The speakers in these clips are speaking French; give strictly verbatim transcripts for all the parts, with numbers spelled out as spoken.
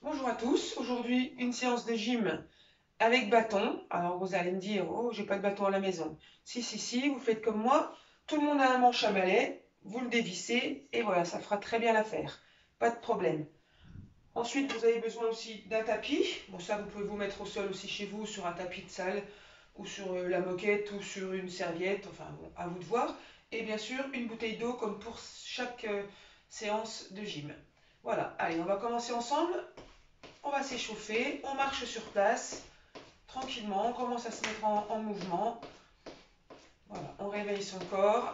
Bonjour à tous, aujourd'hui une séance de gym avec bâton. Alors vous allez me dire, oh j'ai pas de bâton à la maison. Si, si, si, vous faites comme moi, tout le monde a un manche à balai, vous le dévissez et voilà, ça fera très bien l'affaire, pas de problème. Ensuite vous avez besoin aussi d'un tapis, bon ça vous pouvez vous mettre au sol aussi chez vous sur un tapis de salle ou sur euh, la moquette ou sur une serviette, enfin bon, à vous de voir. Et bien sûr une bouteille d'eau comme pour chaque euh, séance de gym. Voilà, allez on va commencer ensemble. On va s'échauffer, on marche sur place, tranquillement, on commence à se mettre en, en mouvement. Voilà, on réveille son corps.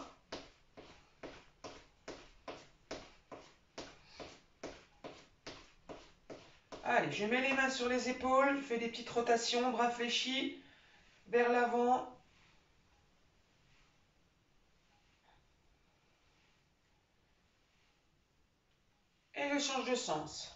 Allez, je mets les mains sur les épaules, je fais des petites rotations, bras fléchis, vers l'avant. Et je change de sens.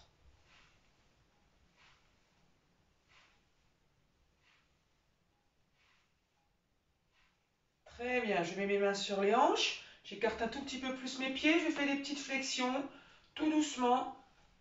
Très bien, je mets mes mains sur les hanches, j'écarte un tout petit peu plus mes pieds, je fais des petites flexions, tout doucement.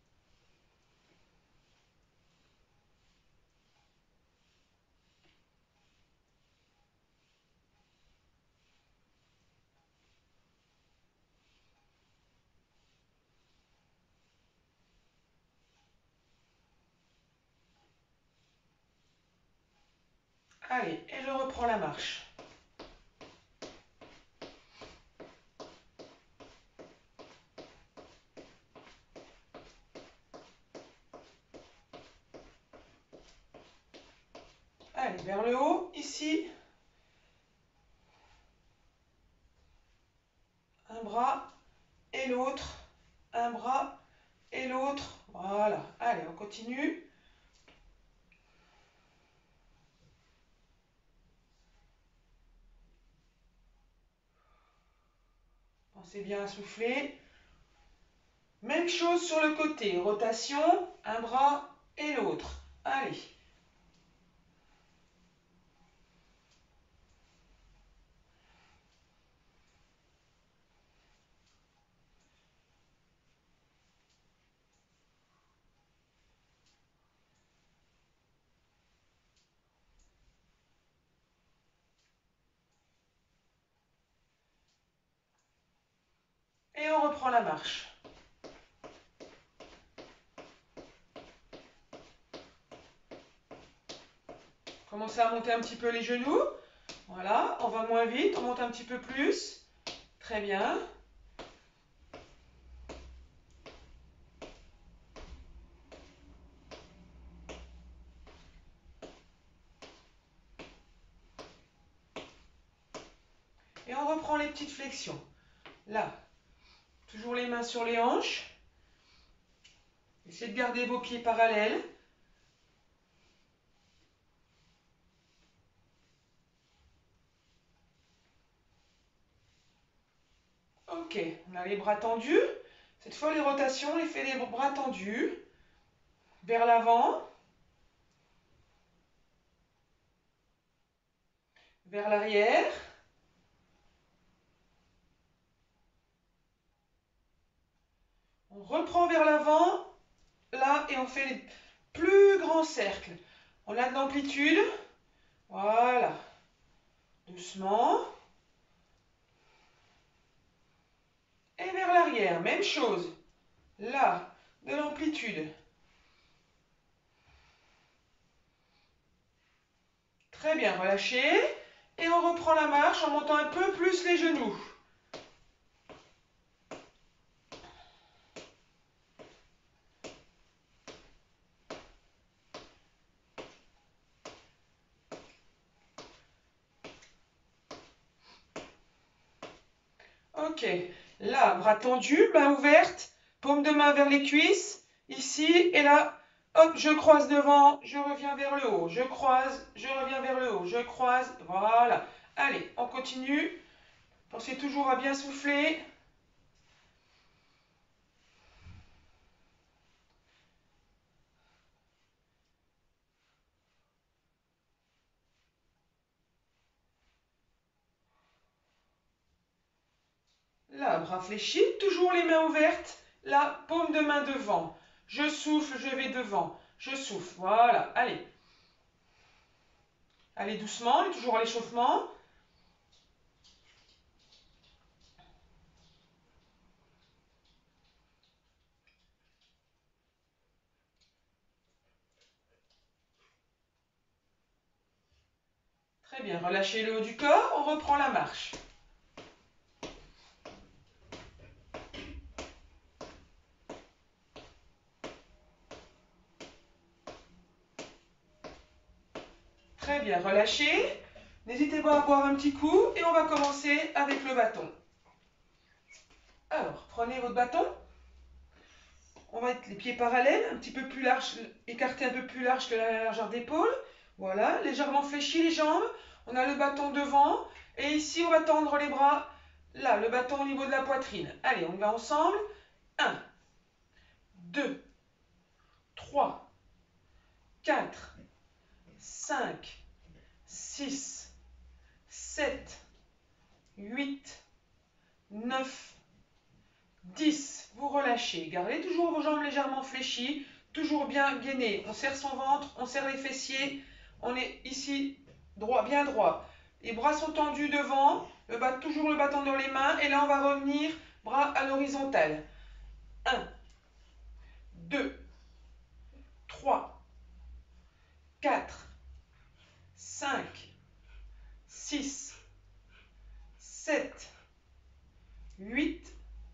Allez, et je reprends la marche. Allez, vers le haut, ici. Un bras et l'autre, un bras et l'autre. Voilà, allez, on continue. Pensez bien à souffler. Même chose sur le côté, rotation, un bras et l'autre. Allez. Et on reprend la marche. Commencez à monter un petit peu les genoux. Voilà, on va moins vite, on monte un petit peu plus. Très bien. Et on reprend les petites flexions. Là, toujours les mains sur les hanches. Essayez de garder vos pieds parallèles. Ok, on a les bras tendus. Cette fois, les rotations, on les fait les bras tendus. Vers l'avant. Vers l'arrière. On reprend vers l'avant. Là, et on fait les plus grands cercles. On a de l'amplitude. Voilà. Doucement. Et vers l'arrière, même chose. Là, de l'amplitude. Très bien, relâchez. Et on reprend la marche en montant un peu plus les genoux. Ok, là, bras tendus, main ouverte, paume de main vers les cuisses, ici, et là, hop, je croise devant, je reviens vers le haut, je croise, je reviens vers le haut, je croise, voilà. Allez, on continue. Pensez toujours à bien souffler. Là, bras fléchis, toujours les mains ouvertes. Là, paume de main devant. Je souffle, je vais devant. Je souffle, voilà, allez. Allez doucement, on est toujours à l'échauffement. Très bien, relâchez le haut du corps, on reprend la marche. Très bien, relâchez. N'hésitez pas à boire un petit coup et on va commencer avec le bâton. Alors, prenez votre bâton. On va mettre les pieds parallèles, un petit peu plus large, écartés un peu plus large que la largeur d'épaule. Voilà, légèrement fléchis les jambes. On a le bâton devant. Et ici, on va tendre les bras. Là, le bâton au niveau de la poitrine. Allez, on va ensemble. un, deux, trois, quatre, cinq, six, sept, huit, neuf, dix. Vous relâchez. Gardez toujours vos jambes légèrement fléchies. Toujours bien gainées. On serre son ventre, on serre les fessiers. On est ici droit, bien droit. Les bras sont tendus devant. Le bas, toujours le bâton dans les mains. Et là, on va revenir bras à l'horizontale. un, deux, trois, quatre, cinq, six, sept, huit,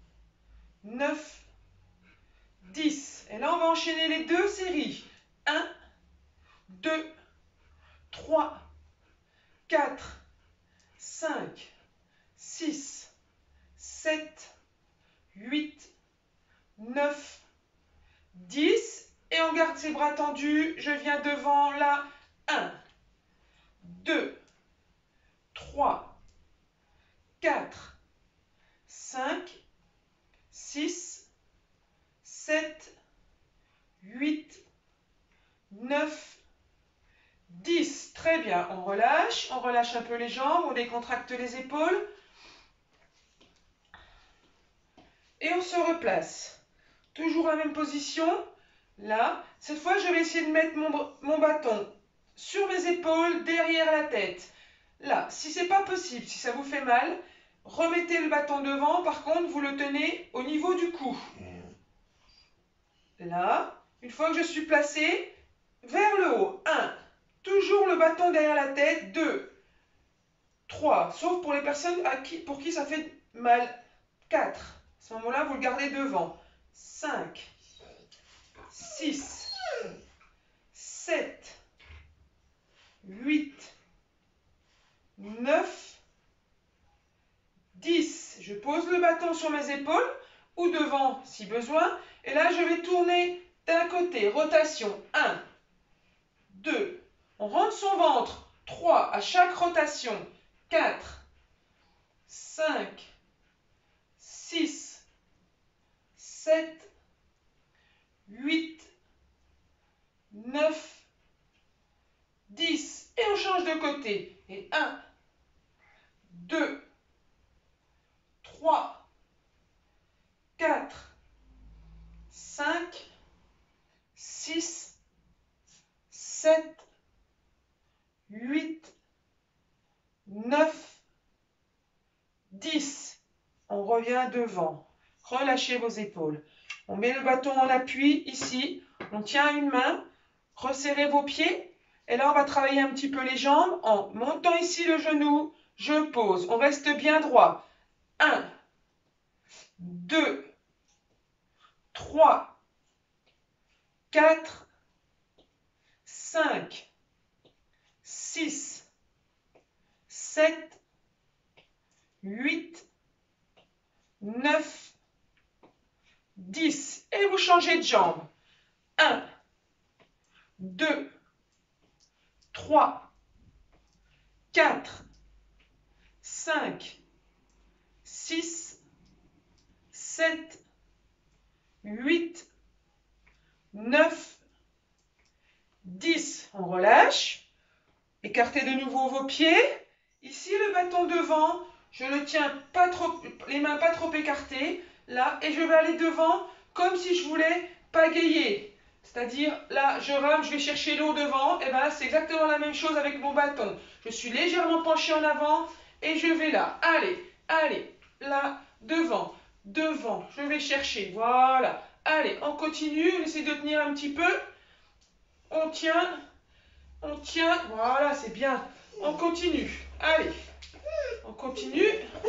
neuf, dix. Et là, on va enchaîner les deux séries. un, deux, trois, quatre, cinq, six, sept, huit, neuf, dix. Et on garde ses bras tendus. Je viens devant là. un, deux, trois, quatre, cinq, six, sept, huit, neuf, dix. Très bien, on relâche, on relâche un peu les jambes, on décontracte les épaules. Et on se replace. Toujours la même position. Là, cette fois, je vais essayer de mettre mon, mon bâton sur mes épaules, derrière la tête. Là, si ce n'est pas possible, si ça vous fait mal, remettez le bâton devant. Par contre, vous le tenez au niveau du cou. Là, une fois que je suis placé, vers le haut. un. Toujours le bâton derrière la tête. deux. trois. Sauf pour les personnes à qui, pour qui ça fait mal. quatre. À ce moment-là, vous le gardez devant. cinq. six. sept. huit. neuf. dix. Je pose le bâton sur mes épaules ou devant si besoin. Et là, je vais tourner d'un côté. Rotation. un. deux. On rentre son ventre. trois. À chaque rotation. quatre. cinq. six. sept. huit. neuf. dix. Et on change de côté. Et un. deux. trois. quatre. cinq. six. sept. huit. neuf. dix. On revient devant. Relâchez vos épaules. On met le bâton en appui ici. On tient une main. Resserrez vos pieds. Et là, on va travailler un petit peu les jambes en montant ici le genou. Je pose. On reste bien droit. un, deux, trois, quatre, cinq, six, sept, huit, neuf, dix. Et vous changez de jambe. un, deux, trois, quatre, cinq, six, sept, huit, neuf, dix. On relâche. Écartez de nouveau vos pieds. Ici, le bâton devant. Je le tiens pas trop, les mains pas trop écartées. Là, et je vais aller devant comme si je voulais pagayer. C'est-à-dire, là, je rame, je vais chercher l'eau devant. Et bien, c'est exactement la même chose avec mon bâton. Je suis légèrement penché en avant et je vais là. Allez, allez, là, devant, devant. Je vais chercher, voilà. Allez, on continue, on essaie de tenir un petit peu. On tient, on tient, voilà, c'est bien. On continue, allez, on continue.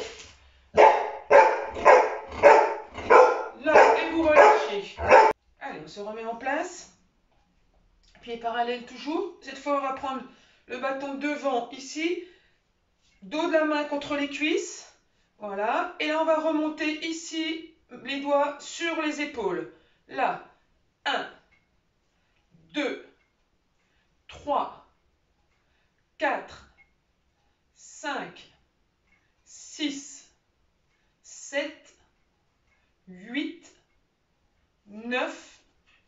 Là, et vous relâchez. Allez, on se remet en place. Pieds parallèles toujours. Cette fois, on va prendre le bâton devant ici. Dos de la main contre les cuisses. Voilà. Et là, on va remonter ici, les doigts sur les épaules. Là, un, deux, trois, quatre, cinq, six, sept, huit, neuf,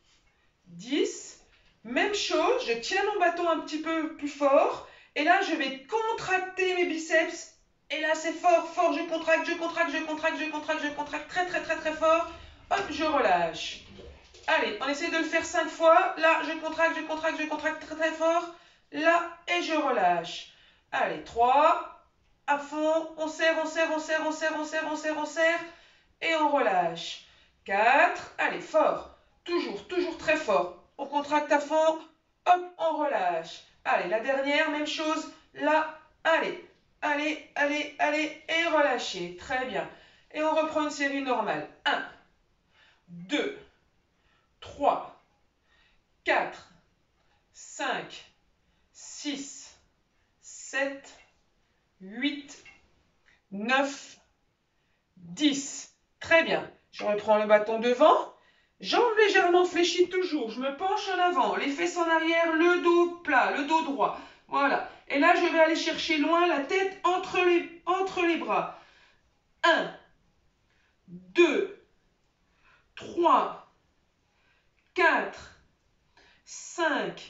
dix. Même chose, je tiens mon bâton un petit peu plus fort. Et là, je vais contracter mes biceps. Et là, c'est fort, fort, je contracte, je contracte, je contracte, je contracte, je contracte très, très, très, très fort. Hop, je relâche. Allez, on essaie de le faire cinq fois. Là, je contracte, je contracte, je contracte très, très fort. Là, et je relâche. Allez, trois. À fond, on serre, on serre, on serre, on serre, on serre, on serre, on serre. Et on relâche. quatre. Allez, fort. Toujours, toujours très fort. On contracte à fond. Hop, on relâche. Allez, la dernière, même chose. Là, allez. Allez, allez, allez, et relâchez. Très bien. Et on reprend une série normale. un, deux, trois, quatre, cinq, six, sept, huit, neuf, dix. Très bien. Je reprends le bâton devant. Jambes légèrement fléchies toujours. Je me penche en avant. Les fesses en arrière, le dos plat, le dos droit. Voilà. Et là, je vais aller chercher loin la tête entre les, entre les bras. un, deux, trois, quatre, cinq,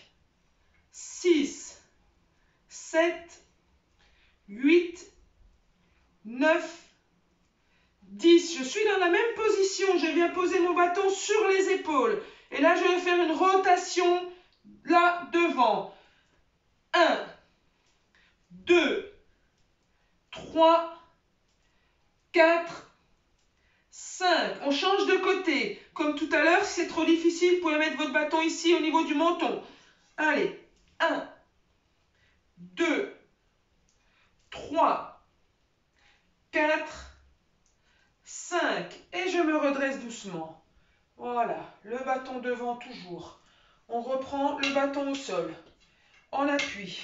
six, sept, huit, neuf, dix. Je suis dans la même position. Je viens poser mon bâton sur les épaules. Et là, je vais faire une rotation là devant. un, deux, trois, quatre, cinq. On change de côté. Comme tout à l'heure, si c'est trop difficile, vous pouvez mettre votre bâton ici au niveau du menton. Allez. un, deux, trois, quatre, cinq. Et je me redresse doucement. Voilà. Le bâton devant toujours. On reprend le bâton au sol. On appuie.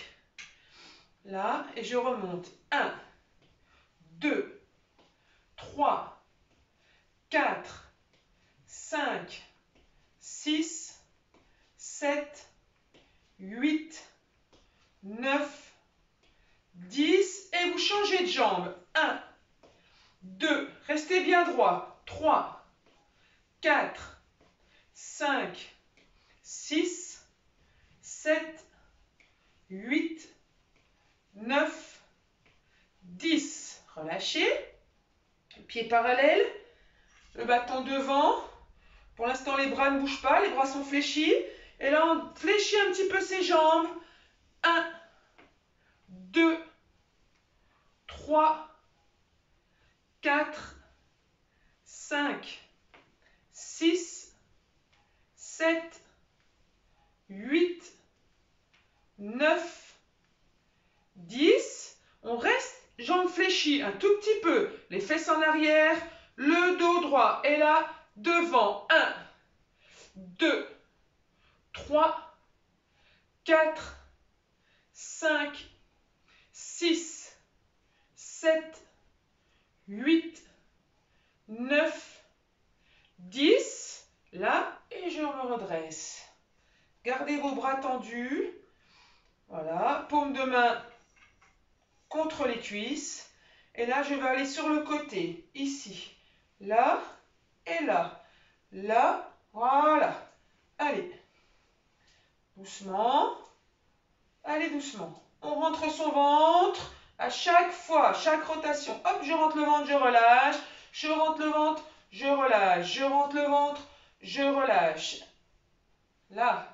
Là. Et je remonte. un, deux, trois, quatre, cinq, six, sept, huit, neuf, dix. Et vous changez de jambe. un, deux, restez bien droit. trois, quatre, cinq, six, sept, huit, neuf, dix. Relâchez. Pieds parallèles. Le bâton devant. Pour l'instant, les bras ne bougent pas. Les bras sont fléchis. Et là, on fléchit un petit peu ses jambes. un, deux, trois, quatre, cinq, six, sept, huit, neuf, dix. On reste jambes fléchies un tout petit peu. Les fesses en arrière, le dos droit. Et là, devant. un, deux, trois, quatre, cinq, six, sept, huit, neuf, dix. Là, et je me redresse. Gardez vos bras tendus. Voilà, paume de main contre les cuisses. Et là, je vais aller sur le côté, ici, là et là. Là, voilà. Allez, doucement. Allez, doucement. On rentre son ventre. À chaque fois, chaque rotation. Hop, je rentre le ventre, je relâche. Je rentre le ventre, je relâche. Je rentre le ventre, je relâche. Là.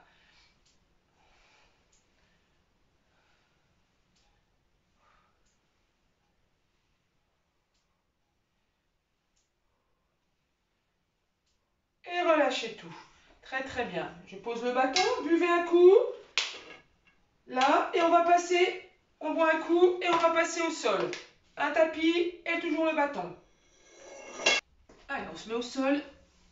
Et relâchez tout. Très très bien. Je pose le bâton, buvez un coup. Là, et on va passer, on boit un coup et on va passer au sol. Un tapis et toujours le bâton. Allez, on se met au sol.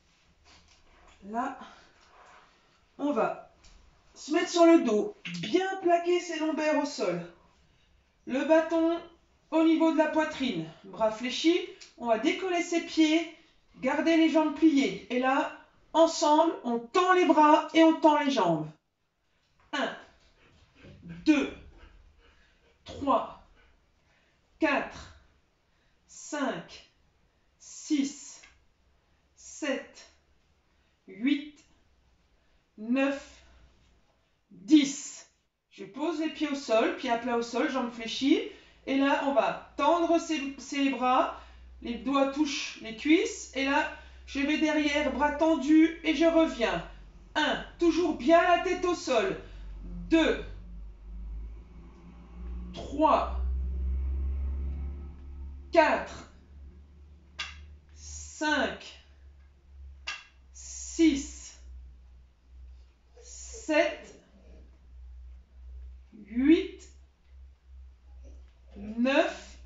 Là, on va se mettre sur le dos, bien plaquer ses lombaires au sol. Le bâton au niveau de la poitrine, bras fléchis. On va décoller ses pieds, garder les jambes pliées. Et là, ensemble, on tend les bras et on tend les jambes. un, deux, trois, quatre, cinq, six, sept, huit, neuf, dix. Je pose les pieds au sol, pieds à plat au sol, jambes fléchies. Et là, on va tendre ses, ses bras. Les doigts touchent les cuisses. Et là, je vais derrière, bras tendus et je reviens. un. Toujours bien la tête au sol. deux. trois. quatre. cinq. six. sept. huit. neuf.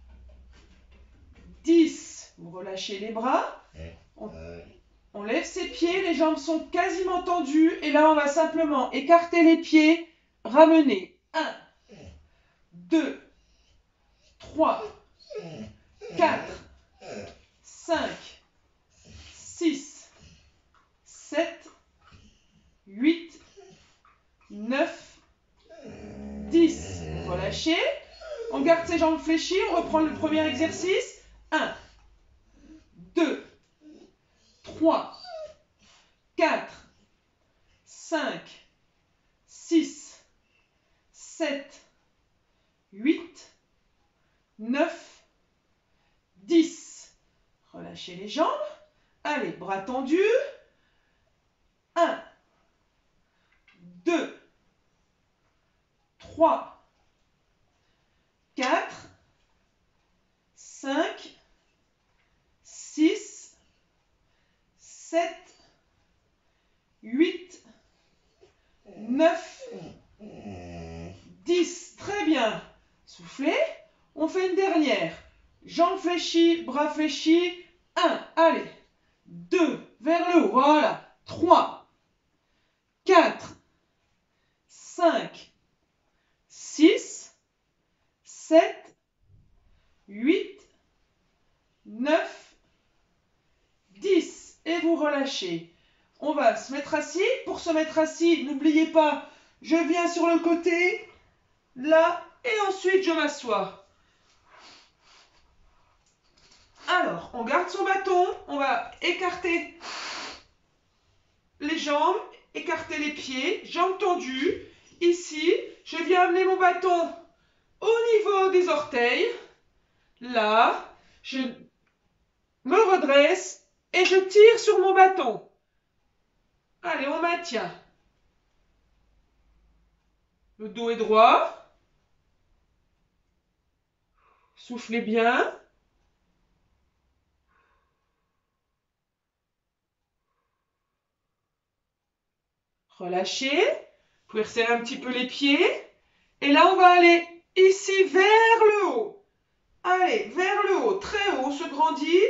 dix. Vous relâchez les bras. On, on lève ses pieds, les jambes sont quasiment tendues. Et là, on va simplement écarter les pieds, ramener. un, deux, trois, quatre, cinq, six, sept, huit, neuf, dix. Relâchez. On garde ses jambes fléchies. On reprend le premier exercice. un, deux, trois, quatre, cinq, six, sept, huit, neuf, dix. Relâchez les jambes. Allez, bras tendus. un, deux, trois, quatre, cinq, six, sept, huit, neuf, dix. Très bien. Soufflez. On fait une dernière. Jambes fléchies, bras fléchis. un. Allez. deux. Vers le haut. Voilà. trois. quatre. cinq. six. sept. huit. neuf. dix. Et vous relâchez. On va se mettre assis. Pour se mettre assis, n'oubliez pas, je viens sur le côté. Là. Et ensuite, je m'assois. Alors, on garde son bâton, on va écarter les jambes, écarter les pieds, jambes tendues. Ici, je viens amener mon bâton au niveau des orteils. Là, je me redresse et je tire sur mon bâton. Allez, on maintient. Le dos est droit. Soufflez bien. Relâchez. Vous pouvez resserrer un petit peu les pieds. Et là, on va aller ici vers le haut. Allez, vers le haut, très haut, on se grandit.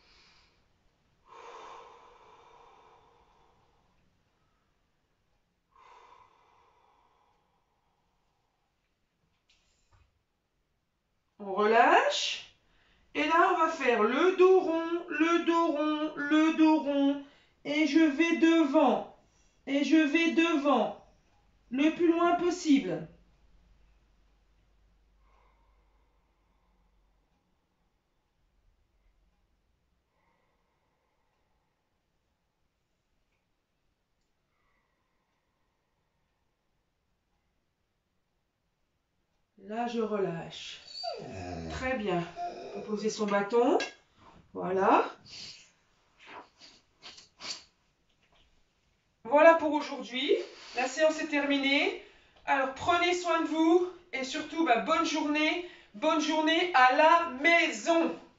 On relâche. Et là, on va faire le dos rond, le dos rond, le dos rond. Et je vais devant. Et je vais devant. Le plus loin possible. Là, je relâche. Très bien. On peut poser son bâton. Voilà. voilà pour aujourd'hui. La séance est terminée. Alors prenez soin de vous et surtout bah, bonne journée. Bonne journée à la maison.